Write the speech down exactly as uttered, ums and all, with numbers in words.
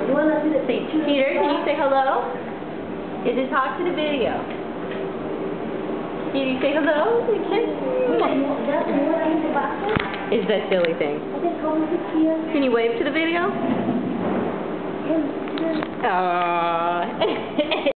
Say, Peter, can you say hello? Is it talk to the video? Can you say hello? Is that silly thing? Can you wave to the video? Aww.